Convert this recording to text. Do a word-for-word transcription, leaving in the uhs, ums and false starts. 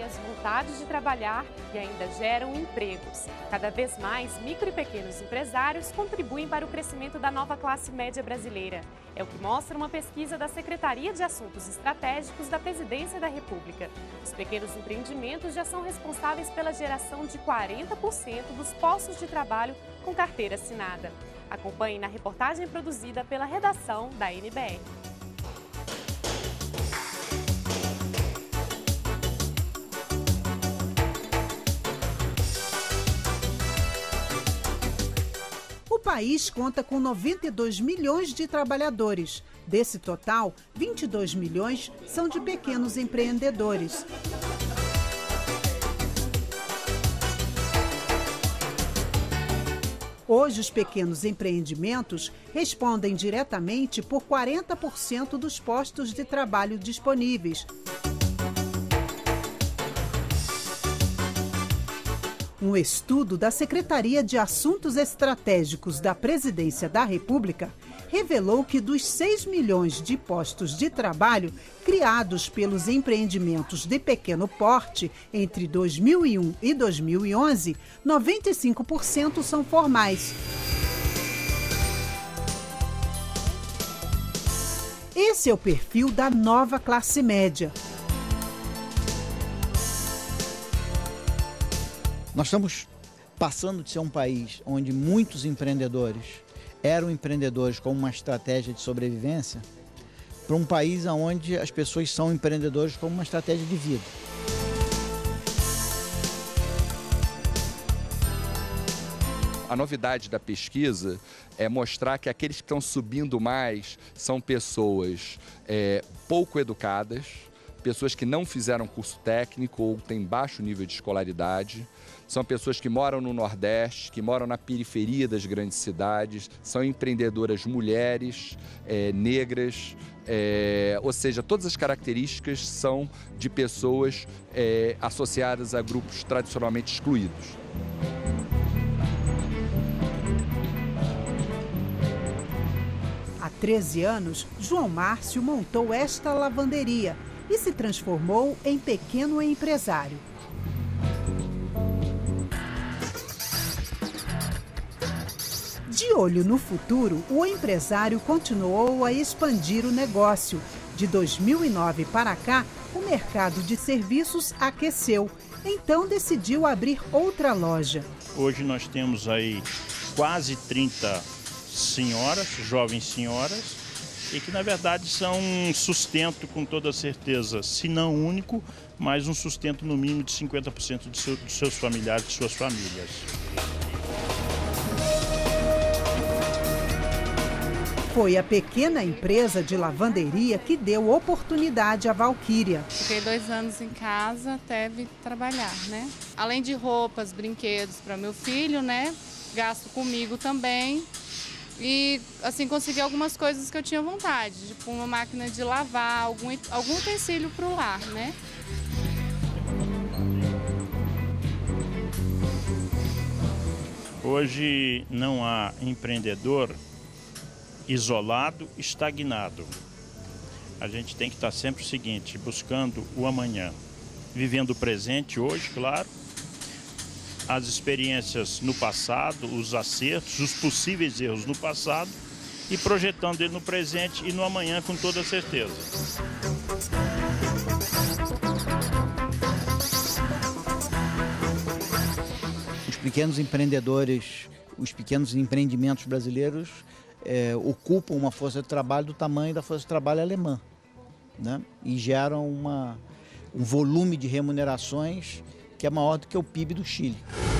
ideias, vontade de trabalhar e ainda geram empregos. Cada vez mais, micro e pequenos empresários contribuem para o crescimento da nova classe média brasileira. É o que mostra uma pesquisa da Secretaria de Assuntos Estratégicos da Presidência da República. Os pequenos empreendimentos já são responsáveis pela geração de quarenta por cento dos postos de trabalho com carteira assinada. Acompanhe na reportagem produzida pela redação da N B R. O país conta com noventa e dois milhões de trabalhadores. Desse total, vinte e dois milhões são de pequenos empreendedores. Hoje, os pequenos empreendimentos respondem diretamente por quarenta por cento dos postos de trabalho disponíveis. Um estudo da Secretaria de Assuntos Estratégicos da Presidência da República revelou que dos seis milhões de postos de trabalho criados pelos empreendimentos de pequeno porte entre dois mil e um e dois mil e onze, noventa e cinco por cento são formais. Esse é o perfil da nova classe média. Nós estamos passando de ser um país onde muitos empreendedores eram empreendedores como uma estratégia de sobrevivência para um país onde as pessoas são empreendedores como uma estratégia de vida. A novidade da pesquisa é mostrar que aqueles que estão subindo mais são pessoas é, pouco educadas, pessoas que não fizeram curso técnico ou têm baixo nível de escolaridade, são pessoas que moram no Nordeste, que moram na periferia das grandes cidades, são empreendedoras mulheres, é, negras, é, ou seja, todas as características são de pessoas é, associadas a grupos tradicionalmente excluídos. Há treze anos, João Márcio montou esta lavanderia e se transformou em pequeno empresário. De olho no futuro, o empresário continuou a expandir o negócio. De dois mil e nove para cá, o mercado de serviços aqueceu. Então decidiu abrir outra loja. Hoje nós temos aí quase trinta senhoras, jovens senhoras, e que na verdade são um sustento com toda certeza, se não único, mas um sustento no mínimo de cinquenta por cento de seu, dos seus familiares, de suas famílias. Foi a pequena empresa de lavanderia que deu oportunidade à Valquíria. Fiquei dois anos em casa até vir trabalhar, né? Além de roupas, brinquedos para meu filho, né? Gasto comigo também. E, assim, consegui algumas coisas que eu tinha vontade, tipo uma máquina de lavar, algum, algum utensílio para o lar, né? Hoje não há empreendedor isolado, estagnado. A gente tem que estar sempre o seguinte, buscando o amanhã, vivendo o presente hoje, claro, as experiências no passado, os acertos, os possíveis erros no passado e projetando ele no presente e no amanhã com toda certeza. Os pequenos empreendedores, os pequenos empreendimentos brasileiros é, ocupam uma força de trabalho do tamanho da força de trabalho alemã, né? E geram uma, um volume de remunerações que é maior do que o P I B do Chile.